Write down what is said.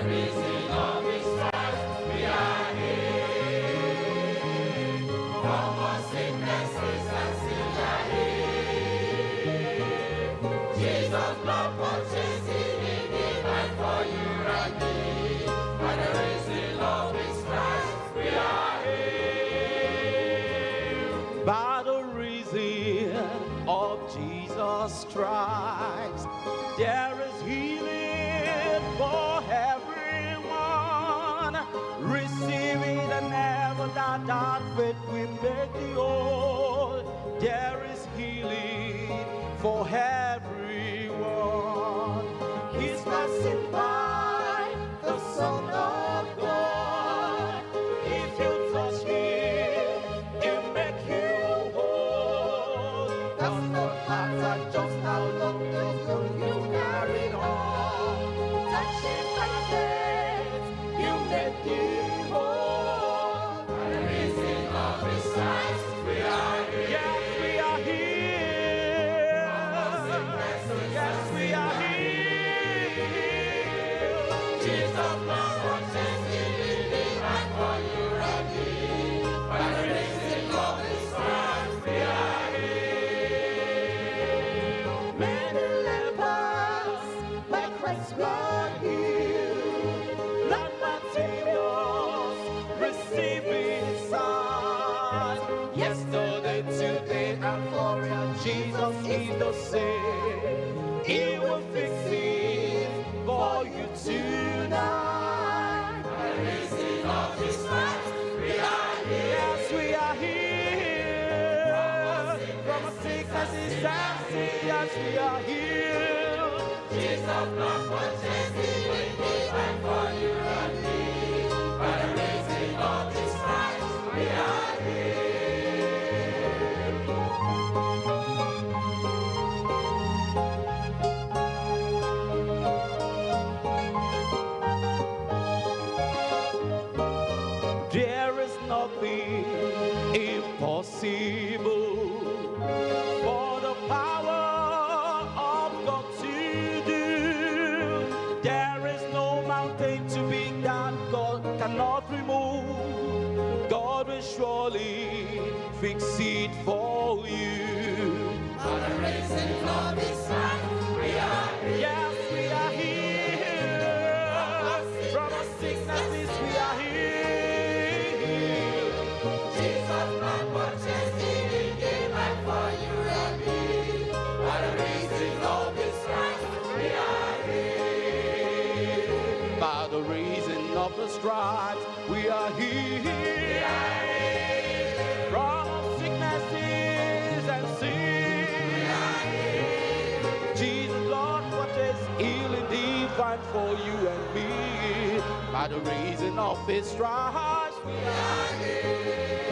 reason of his stripes we are healed. From all sicknesses and sin are healed. Jesus' blood purchased healing divine for you and me. By the reason of his stripes we are healed. By the reason of Jesus' stripes, there is healing for everyone. Receive it and never that faith will make you whole. There is healing for everyone. He's passing by, the Son of God. If you touch him, he'll make you whole. That's not matter just how long you carried on. Touch him by faith, you make you whole. By the reason of his stripes we are healed. Yes, we are healed. Yes, we are healed. Jesus' blood purchased healing divine for you and me. By the reason of his stripes we are healed. Many lepers by Christ's blood healed. Blind Bartimaeus receiving sight. Yesterday, today, and forever, Jesus is the same. He will fix it for you tonight. By the reason of his stripes we are healed. Yes, we are healed from a sickness and sin. Yes, we are healed. Jesus' blood purchased healing divine for you and me. By the reason of his stripes we are healed. There is nothing impossible for the power of God to do. There is no mountain too big that God cannot remove. God will surely fix it for you. By the reason of his stripes we are healed. Yes, we are healed. From our sicknesses we are healed. Jesus' blood purchased healing divine for you and me. By the reason of his stripes we are healed. By the reason of the stripes we are healed. From sicknesses and sin. Jesus, Lord, what is healing divine for you and me? By the reason of his stripes we are healed.